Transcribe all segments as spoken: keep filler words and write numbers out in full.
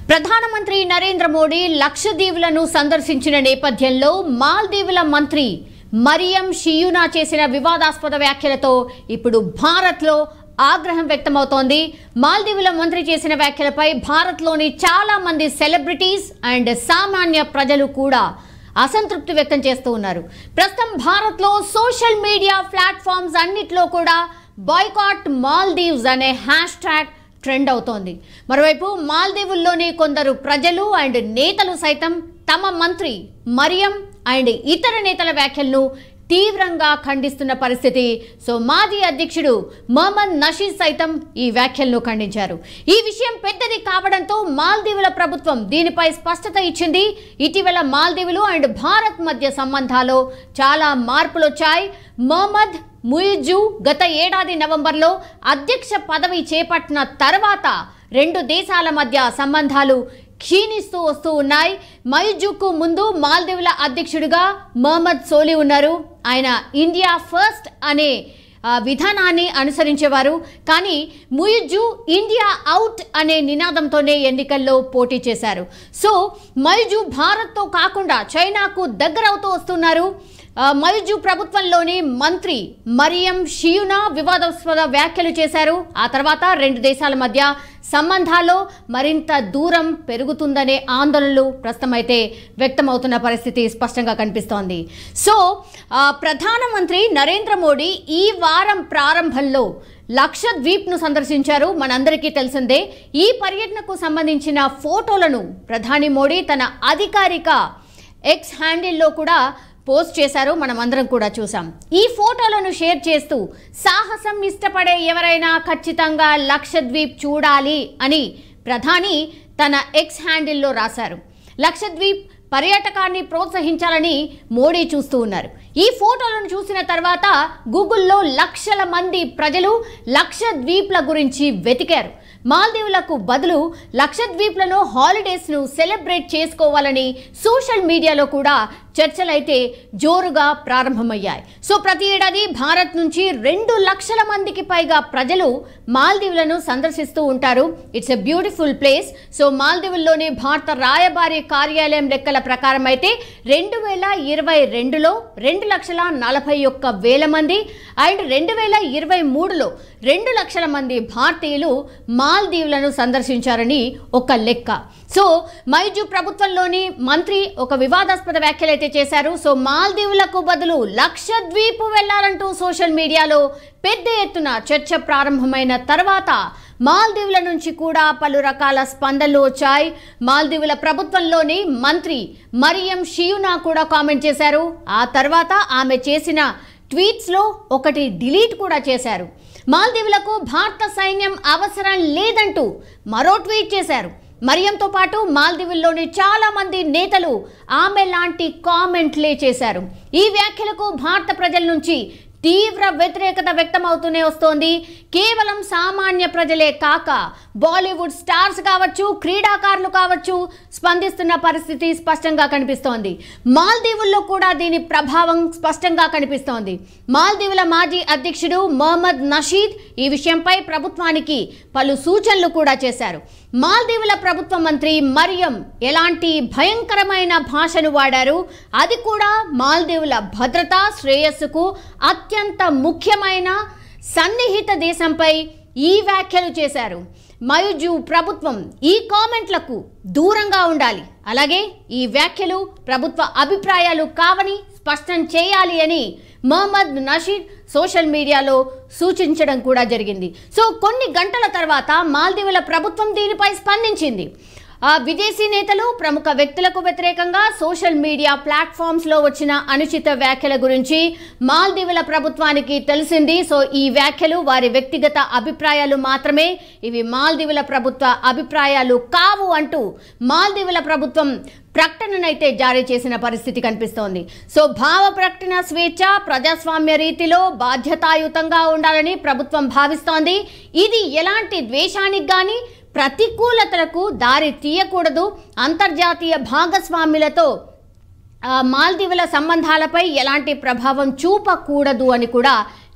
ప్రధానమంత్రి నరేంద్ర మోడీ లక్షద్వీపులను సందర్శించిన నేపథ్యంలో మాల్దీవుల మంత్రి మరియం షియూనా చేసిన వివాదాస్పద వ్యాఖ్యలతో ఇప్పుడు భారత్లో ఆగ్రహం వ్యక్తమవుతోంది. మాల్దీవుల మంత్రి చేసిన వ్యాఖ్యలపై భారత్లోని చాలా మంది సెలబ్రిటీస్ అండ్ సామాన్య ప్రజలు కూడా అసంతృప్తి వ్యక్తం చేస్తూ ఉన్నారు. ప్రస్తుతం భారత్లో సోషల్ మీడియా ప్లాట్ఫామ్స్ అన్నిట్లో కూడా బాయ్కాట్ మాల్దీవ్స్ అనే హ్యాష్ ట్యాగ్ ట్రెండ్ అవుతోంది. మరోవైపు మాల్దీవుల్లోని కొందరు ప్రజలు అండ్ నేతలు సైతం తమ మంత్రి మరియం అండ్ ఇతర నేతల వ్యాఖ్యలను తీవ్రంగా ఖండిస్తున్న పరిస్థితి. సో మాజీ అధ్యక్షుడు మహమ్మద్ నషీద్ సైతం ఈ వ్యాఖ్యలను ఖండించారు. ఈ విషయం పెద్దది కావడంతో మాల్దీవుల ప్రభుత్వం దీనిపై స్పష్టత ఇచ్చింది. ఇటీవల మాల్దీవులు అండ్ భారత్ మధ్య సంబంధాల్లో చాలా మార్పులు వచ్చాయి. మహమ్మద్ ముయిజు గత ఏడాది నవంబర్లో అధ్యక్ష పదవి చేపట్టిన తర్వాత రెండు దేశాల మధ్య సంబంధాలు క్షీణిస్తూ వస్తూ ఉన్నాయి. ముయిజుకు ముందు మాల్దీవుల అధ్యక్షుడిగా మహమ్మద్ సోలి ఉన్నారు. ఆయన ఇండియా ఫస్ట్ అనే విధానాన్ని అనుసరించేవారు. కానీ ముయిజు ఇండియా అవుట్ అనే నినాదంతోనే ఎన్నికల్లో పోటీ చేశారు. సో ముయిజు భారత్తో కాకుండా చైనాకు దగ్గరవుతూ వస్తున్నారు. ముయిజు ప్రభుత్వంలోని మంత్రి మరియం షియూనా వివాదాస్పద వ్యాఖ్యలు చేశారు. ఆ తర్వాత రెండు దేశాల మధ్య సంబంధాల్లో మరింత దూరం పెరుగుతుందనే ఆందోళనలు ప్రస్తుతం అయితే వ్యక్తమవుతున్న పరిస్థితి స్పష్టంగా కనిపిస్తోంది. సో ప్రధానమంత్రి నరేంద్ర మోడీ ఈ వారం ప్రారంభంలో లక్షద్వీప్ను సందర్శించారు. మనందరికీ తెలిసిందే. ఈ పర్యటనకు సంబంధించిన ఫోటోలను ప్రధాని మోడీ తన అధికారిక ఎక్స్ హ్యాండిల్లో కూడా పోస్ట్ చేశారు. మనం అందరం కూడా చూసాం. ఈ ఫోటోలను షేర్ చేస్తూ సాహసం ఇష్టపడే ఎవరైనా ఖచ్చితంగా లక్షద్వీప్ చూడాలి అని ప్రధాని తన ఎక్స్ హ్యాండిల్లో రాశారు. లక్షద్వీప్ పర్యాటకాన్ని ప్రోత్సహించాలని మోడీ చూస్తూ ఉన్నారు. ఈ ఫోటోలను చూసిన తర్వాత గూగుల్లో లక్షల మంది ప్రజలు లక్షద్వీప్ల గురించి వెతికారు. మాల్దీవులకు బదులు లక్షద్వీప్లలో హాలిడేస్ను సెలబ్రేట్ చేసుకోవాలని సోషల్ మీడియాలో కూడా చర్చలైతే జోరుగా ప్రారంభమయ్యాయి. సో ప్రతి ఏడాది భారత్ నుంచి రెండు లక్షల మందికి పైగా ప్రజలు మాల్దీవులను సందర్శిస్తూ ఉంటారు. It's a beautiful place. So మాల్దీవుల్లోని భారత రాయబారి కార్యాలయం లెక్కల ప్రకారం అయితే రెండు వేల ఇరవై రెండులో రెండు లక్షల నలభై ఒక్క వేల మంది అండ్ రెండు వేల ఇరవై మూడులో రెండు లక్షల మంది భారతీయులు మాల్దీవులను సందర్శించారని ఒక లెక్క. సో ముయిజు ప్రభుత్వంలోని మంత్రి ఒక వివాదాస్పద వ్యాఖ్యలైతే చేశారు. సో మాల్దీవులకు బదులు లక్షద్వీప్ వెళ్లాలంటూ సోషల్ మీడియాలో పెద్ద ఎత్తున చర్చ ప్రారంభమైన తర్వాత మాల్దీవుల నుంచి కూడా పలు రకాల స్పందనలు వచ్చాయి. మాల్దీవుల ప్రభుత్వంలోని మంత్రి మరియం షియూనా కూడా కామెంట్ చేశారు. ఆ తర్వాత ఆమె చేసిన ట్వీట్స్లో ఒకటి డిలీట్ కూడా చేశారు. మాల్దీవులకు భారత సైన్యం అవసరం లేదంటూ మరో ట్వీట్ చేశారు. మరియంతో పాటు మాల్దీవుల్లోని చాలా మంది నేతలు ఆమె లాంటి కామెంట్లే చేశారు. ఈ వ్యాఖ్యలకు భారత ప్రజల నుంచి తీవ్ర వ్యతిరేకత వ్యక్తమవుతూనే వస్తోంది. కేవలం సామాన్య ప్రజలే కాక బాలీవుడ్ స్టార్స్ కావచ్చు, క్రీడాకారులు కావచ్చు స్పందిస్తున్న పరిస్థితి స్పష్టంగా కనిపిస్తోంది. మాల్దీవుల్లో కూడా దీని ప్రభావం స్పష్టంగా కనిపిస్తోంది. మాల్దీవుల మాజీ అధ్యక్షుడు మహమ్మద్ నషీద్ ఈ విషయంపై ప్రభుత్వానికి పలు సూచనలు కూడా చేశారు. మాల్దీవుల ప్రభుత్వ మంత్రి మరియం ఎలాంటి భయంకరమైన భాషను వాడారు, అది కూడా మాల్దీవుల భద్రత శ్రేయస్సుకు అత్యంత ముఖ్యమైన సన్నిహిత దేశంపై ఈ వ్యాఖ్యలు చేశారు. ముయిజు ప్రభుత్వం ఈ కామెంట్లకు దూరంగా ఉండాలి, అలాగే ఈ వ్యాఖ్యలు ప్రభుత్వ అభిప్రాయాలు కావని స్పష్టం చేయాలి అని మహమ్మద్ నషీద్ సోషల్ మీడియాలో సూచించడం కూడా జరిగింది. సో కొన్ని గంటల తర్వాత మాల్దీవుల ప్రభుత్వం దీనిపై స్పందించింది. విదేశీ నేతలు ప్రముఖ వ్యక్తులకు వ్యతిరేకంగా సోషల్ మీడియా ప్లాట్ఫామ్స్లో వచ్చిన అనుచిత వ్యాఖ్యల గురించి మాల్దీవుల ప్రభుత్వానికి తెలిసింది. సో ఈ వ్యాఖ్యలు వారి వ్యక్తిగత అభిప్రాయాలు మాత్రమే, ఇవి మాల్దీవుల ప్రభుత్వ అభిప్రాయాలు కావు అంటూ మాల్దీవుల ప్రభుత్వం ప్రకటననైతే జారీ చేసిన పరిస్థితి కనిపిస్తోంది. సో భావ ప్రకటన స్వేచ్ఛ ప్రజాస్వామ్య రీతిలో బాధ్యతాయుతంగా ఉండాలని ప్రభుత్వం భావిస్తోంది. ఇది ఎలాంటి ద్వేషానికి కానీ ప్రతికూలతలకు దారి తీయకూడదు. అంతర్జాతీయ భాగస్వాములతో మాల్దీవుల సంబంధాలపై ఎలాంటి ప్రభావం చూపకూడదు అని కూడా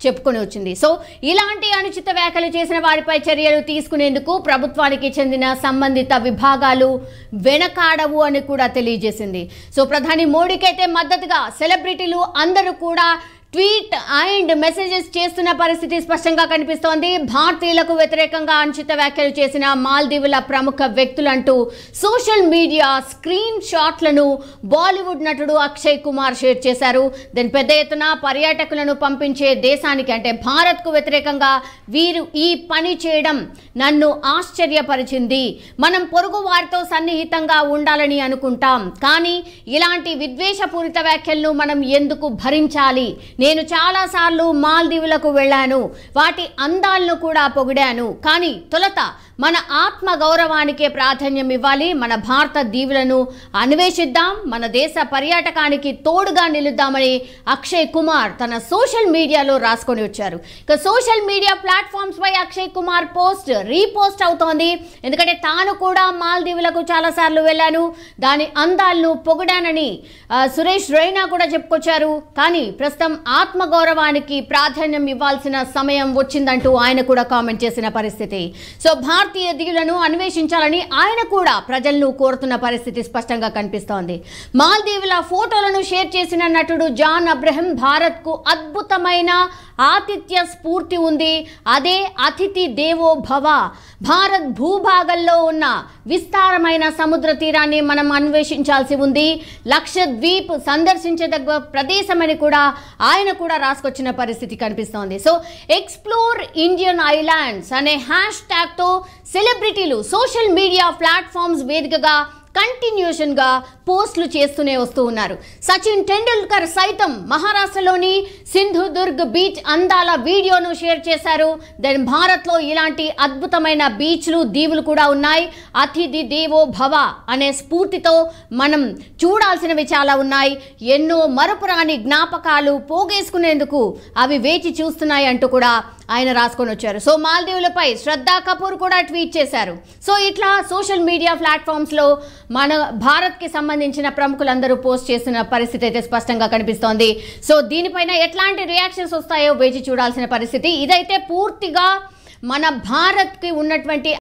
చెప్పుకొని వచ్చింది. సో ఇలాంటి అనుచిత వ్యాఖ్యలు చేసిన వారిపై చర్యలు తీసుకునేందుకు ప్రభుత్వానికి చెందిన సంబంధిత విభాగాలు వెనకాడవు అని కూడా తెలియజేసింది. సో ప్రధాని మోడీకి అయితే మద్దతుగా సెలబ్రిటీలు అందరూ కూడా ట్వీట్ అండ్ మెసేజెస్ చేస్తున్న పరిస్థితి స్పష్టంగా కనిపిస్తోంది. భారతీయులకు వ్యతిరేకంగా అనుచిత వ్యాఖ్యలు చేసిన మాల్దీవుల ప్రముఖ వ్యక్తులంటూ సోషల్ మీడియా స్క్రీన్ షాట్లను బాలీవుడ్ నటుడు అక్షయ్ కుమార్ షేర్ చేశారు. దాని పెద్ద ఎత్తున పర్యాటకులను పంపించే దేశానికి అంటే భారత్కు వ్యతిరేకంగా వీరు ఈ పని చేయడం నన్ను ఆశ్చర్యపరిచింది. మనం పొరుగు వారితో సన్నిహితంగా ఉండాలని అనుకుంటాం, కానీ ఇలాంటి విద్వేషపూరిత వ్యాఖ్యలను మనం ఎందుకు భరించాలి? నేను చాలాసార్లు మాల్దీవులకు వెళ్ళాను, వాటి అందాలను కూడా పొగిడాను, కానీ తొలుత మన ఆత్మ గౌరవానికే ప్రాధాన్యం ఇవ్వాలి. మన భారత దీవులను అన్వేషిద్దాం, మన దేశ పర్యాటకానికి తోడుగా నిలుద్దామని అక్షయ్ కుమార్ తన సోషల్ మీడియాలో రాసుకొని వచ్చారు. ఇక సోషల్ మీడియా ప్లాట్ఫామ్స్ పై అక్షయ్ కుమార్ పోస్ట్ రీపోస్ట్ అవుతోంది. ఎందుకంటే తాను కూడా మాల్దీవులకు చాలాసార్లు వెళ్ళాను, దాని అందాలను పొగిడానని సురేష్ రైనా కూడా చెప్పుకొచ్చారు. కానీ ప్రస్తుతం ఆత్మగౌరవానికి ప్రాధాన్యం ఇవ్వాల్సిన సమయం వచ్చిందంటూ ఆయన కూడా కామెంట్ చేసిన పరిస్థితి. సో భారతీయ దీవులను అన్వేషించాలని ఆయన కూడా ప్రజలను కోరుతున్న పరిస్థితి స్పష్టంగా కనిపిస్తోంది. మాల్దీవుల ఫోటోలను షేర్ చేసిన నటుడు జాన్ అబ్రహం భారత్కు అద్భుతమైన ఆతిథ్య స్ఫూర్తి ఉంది, అదే అతిథి దేవో భవ. భారత్ భూభాగంలో ఉన్న విస్తారమైన సముద్ర తీరాన్ని మనం అన్వేషించాల్సి ఉంది. లక్షద్వీప్ సందర్శించదగ్గ ప్రదేశమని కూడా ఆయన కూడా రాసుకొచ్చిన పరిస్థితి కనిపిస్తోంది. సో ఎక్స్ప్లోర్ ఇండియన్ ఐలాండ్స్ అనే హ్యాష్ ట్యాగ్తో సెలబ్రిటీలు సోషల్ మీడియా ప్లాట్ఫామ్స్ వేదికగా కంటిన్యూషన్ గా పోస్టులు చేస్తూనే వస్తూ ఉన్నారు. సచిన్ టెండూల్కర్ సైతం మహారాష్ట్రలోని సింధుదుర్గ్ బీచ్ అందాల వీడియోను షేర్ చేశారు. దెన్ భారత్లో ఇలాంటి అద్భుతమైన బీచ్లు దీవులు కూడా ఉన్నాయి. అతిథి దేవో భవ అనే స్ఫూర్తితో మనం చూడాల్సినవి చాలా ఉన్నాయి. ఎన్నో మరపురాని జ్ఞాపకాలు పోగేసుకునేందుకు అవి వేచి చూస్తున్నాయి అంటూ కూడా ఆయన రాసుకొని వచ్చారు. సో మాల్దీవులపై శ్రద్ధా కపూర్ కూడా ట్వీట్ చేశారు. సో ఇట్లా సోషల్ మీడియా ప్లాట్ఫామ్స్ లో మన భారత్ కి సంబంధించిన ప్రముఖులందరూ పోస్ట్ చేస్తున్న పరిస్థితి అయితే స్పష్టంగా కనిపిస్తోంది. సో దీనిపైన ఎట్లాంటి రియాక్షన్స్ వస్తాయో వేచి చూడాల్సిన పరిస్థితి. ఇదైతే పూర్తిగా మన భారత్ కి ఉన్నటువంటి